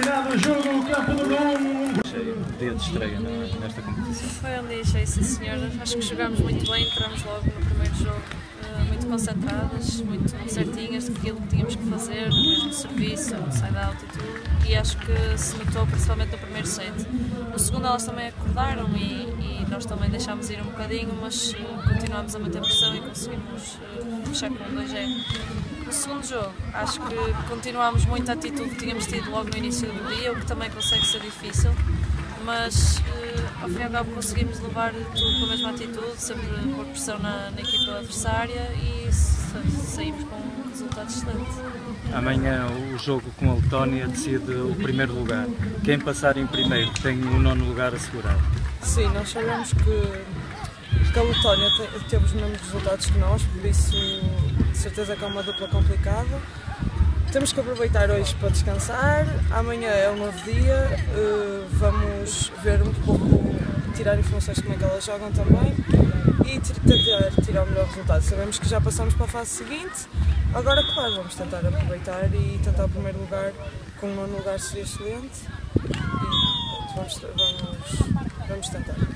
terminado o jogo, o campo do Nuno. Dia de estreia nesta competição. Foi um dia cheio, sim senhor. Acho que jogámos muito bem, entramos logo no primeiro jogo muito concentradas, muito certinhas daquilo que tínhamos que fazer, no mesmo serviço, no side-out e tudo. E acho que se notou principalmente no primeiro set. No segundo elas também acordaram e nós também deixámos ir um bocadinho, mas continuámos a manter pressão e conseguimos fechar com 2-0. No segundo jogo, acho que continuámos muito a atitude que tínhamos tido logo no início do dia, o que também consegue ser difícil, mas ao fim e ao cabo conseguimos levar tudo com a mesma atitude, sempre pôr pressão na equipa adversária e saímos com um resultado excelente. Amanhã o jogo com a Letónia decide o primeiro lugar. Quem passar em primeiro tem o nono lugar assegurado. Sim, nós sabemos que a Letónia teve os mesmos resultados que nós, por isso de certeza que é uma dupla complicada. Temos que aproveitar hoje para descansar, amanhã é um novo dia, vamos ver um pouco, tirar informações de como é que elas jogam também e tentar tirar o melhor resultado. Sabemos que já passamos para a fase seguinte, agora claro, vamos tentar aproveitar e tentar o primeiro lugar, com o nono lugar seria excelente e vamos tentar.